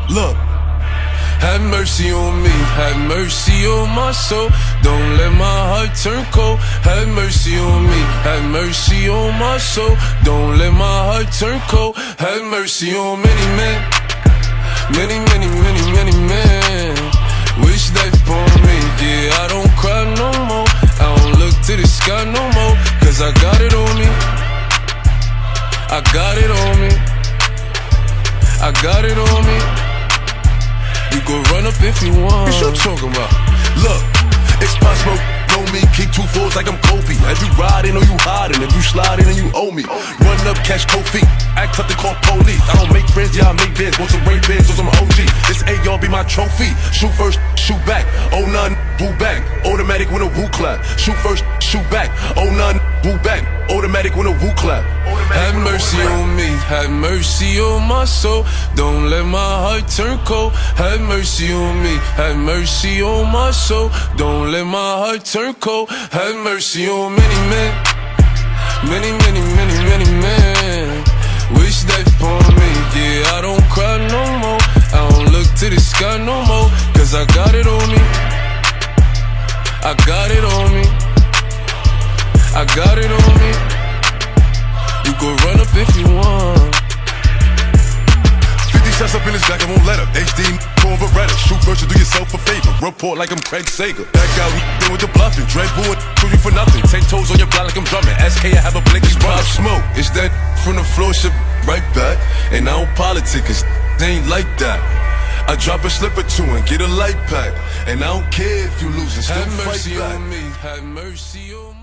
Look. Have mercy on me, have mercy on my soul. Don't let my heart turn cold. Have mercy on me, have mercy on my soul. Don't let my heart turn cold. Have mercy on many men, many, many, many, many men. Wish death upon me, yeah, I don't cry no more. I don't look to the sky no more, cause I got it on me. I got it on me. I got it on me. You go run up if you want. What you talking about? Look, it's possible. Know me, keep 2 fours like I'm Kobe. As you riding or you hiding, if you sliding and you owe me. Run up, catch cold feet, act up to call police. I don't make friends, yeah, I make bids. Want some rape bids or some OG. This AR be my trophy. Shoot first, shoot back. Oh none, boo back. Automatic when a woo clap. Shoot first, shoot back. Oh none, boo back. Automatic when a woo clap. Have mercy on me, have mercy on my soul. Don't let my heart turn cold. Have mercy on me, have mercy on my soul. Don't let my heart turn cold. Have mercy on many men, many, many, many, many men. Wish death upon me, yeah, I don't cry no more. I don't look to the sky no more, cause I got it on me. I got it on me. I got it on me. You go run up if you want. 50 shots up in his back, I won't let up. HD, call Beretta. Shoot first and do yourself a favor. Report like I'm Craig Sager. That guy we done with the bluffing. Dread Bull, shoot you for nothing. 10 toes on your block like I'm drumming. SK, I have a blicky run. Smoke, it's that from the floor, shit right back. And I don't politic, cause ain't like that. I drop a slip or two and get a light pack. And I don't care if you lose and still have fight mercy back. on me, have mercy on me.